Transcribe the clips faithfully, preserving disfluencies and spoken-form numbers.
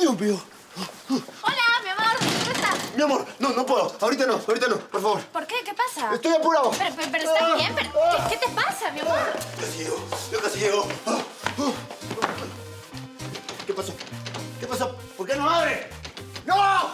Dios mío. Hola, mi amor. ¿Cómo estás? Mi amor, no, no puedo. Ahorita no, ahorita no, por favor. ¿Por qué? ¿Qué pasa? Estoy apurado. Pero, pero, pero ¿estás bien? Pero, ¿qué, ¿Qué te pasa, mi amor? Casi llego, yo casi llego. ¿Qué pasó? ¿Qué pasó? ¿Por qué no abre? ¡No!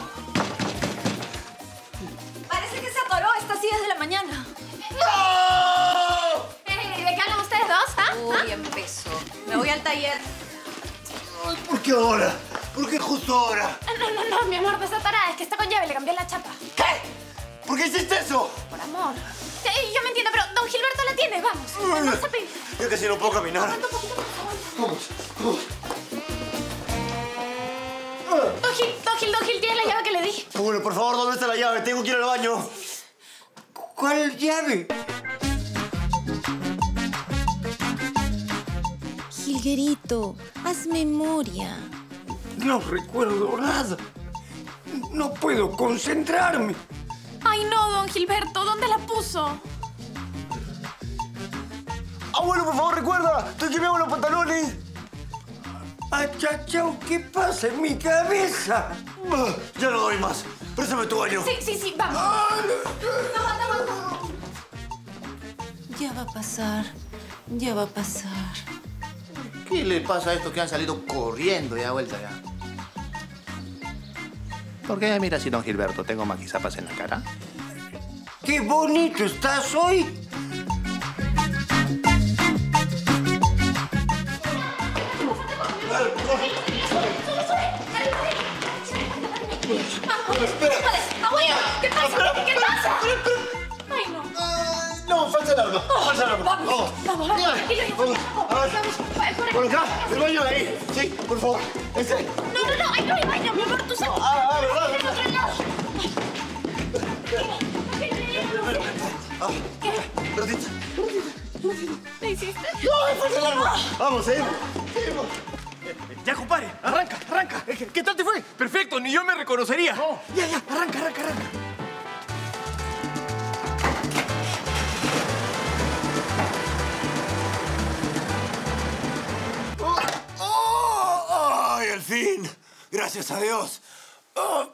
Parece que se atoró. Está así desde la mañana. ¡No! Eh, ¿De qué hablan ustedes dos? ¿Ah? Uy, empezó. Me voy al taller. Ay, ¿por qué ahora? ¿Por qué justo ahora? No, no, no, mi amor, no está atorada. Es que está con llave. Le cambié la chapa. ¿Qué? ¿Por qué hiciste eso? Por amor. Eh, yo me entiendo, pero don Gilberto la tiene. Vamos. Vamos a pedir. Yo casi no puedo caminar. Aguanta un poquito más. Aguanta. Vamos, vamos. Don Gil, don Gil, don Gil, ¿tiene la llave que le di? Bueno, por favor, ¿dónde está la llave? Tengo que ir al baño. ¿Cuál llave? Gilguerito, haz memoria. No recuerdo nada. No puedo concentrarme. Ay, no, don Gilberto. ¿Dónde la puso? Abuelo, por favor, recuerda. Estoy que me hago los pantalones. Achachao, ¿qué pasa en mi cabeza? Ah, ya no doy más. Préstame tu baño. Sí, sí, sí, vamos. Aguanta, aguanta. Ya va a pasar, ya va a pasar. ¿Qué le pasa a estos que han salido corriendo ya vuelta ya? ¿Por qué me mira así, don Gilberto? ¿Tengo maquizapas en la cara? ¡Qué bonito estás hoy! Espera. Abuelo, ¿qué pasa? ¿Qué pasa? Ay, no. Ah, no, falsa alarma. Falsa alarma. Vamos, vamos, vamos. Tranquilo, Vamos. A ver. vamos. Por aquí. Por acá, el baño de ahí. Sí, por favor. Ese. No, no, no. Ay, no hay baño, mi amor. Tú sabes. Ah, ah, verdad, Del verdad. otro lado. Ah, ratita. ¿Qué hiciste? No, es falsa alarma. Vamos, seguimos. Seguimos. Ya, compadre, arranca, arranca. ¿Qué, qué tal te fue? Perfecto, ni yo me reconocería. Ya, ya, arranca, arranca, arranca. Oh, oh, ¡ay, al fin! Gracias a Dios. Oh,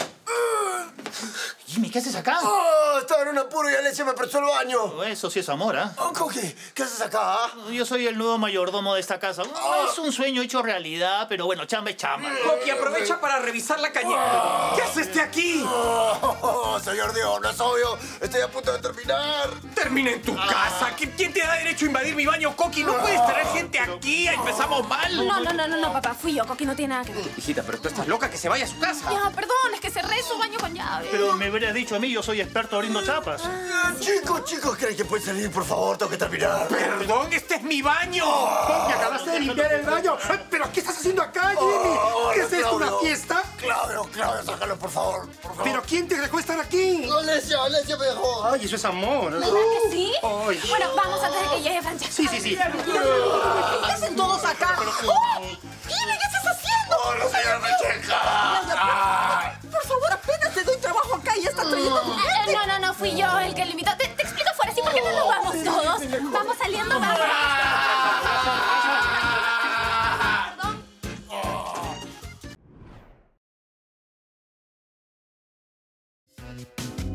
Jimmy, ¿qué haces acá? oh, estaba en un apuro y Alesia me prestó el baño. Eso sí es amor, ¿ah? Oh, ¿cómo que? ¿Qué haces acá? ah? Yo soy el nuevo mayordomo de esta casa. Ah. Es un sueño hecho realidad, pero bueno, chamba es chamba. Coqui, aprovecha para revisar la cañera. ¿Qué haces este aquí? Oh, oh, señor Dios, no es obvio. Estoy a punto de terminar. Termina en tu casa. ¿Qui- ¿Quién te da derecho a invadir mi baño, Coqui? No puedes traer gente aquí. Empezamos mal. No, no, no, no, no, papá. Fui yo. Coqui no tiene nada que ver. Hijita, pero tú estás loca, que se vaya a su casa. Ya, perdón. Es que cerré su baño con llave. Pero me hubieras dicho a mí, yo soy experto abriendo chapas. Ah, chicos, chicos, ¿creen que pueden salir? Por favor, tengo que terminar. Perdón, este es mi baño. Coqui, acabaste de limpiar el baño. ¿Pero qué estás haciendo acá, Jimmy? Oh, ¿Qué es esto, Claudio. una fiesta? Claudio, Claudio, sácalo, por favor. Por favor. ¿Pero quién te dejó estar aquí? Alesia, Alesia me dejó. Ay, eso es amor. ¿Verdad que sí? Ay. Bueno, vamos antes de que llegue Francesca. Sí, sí, sí. ¿Qué hacen todos acá? ¡Oh! Jimmy, ¿qué estás haciendo? ¡Oh, no, señor Francesca! Por favor, apenas te doy trabajo acá y ya estás trayendo a tu Eh, gente. No, no, no. Fui yo el que le invitó. Te, te explico fuera. ¿Sí? ¿Por qué no nos vamos todos? Vamos saliendo. Vamos. Perdón.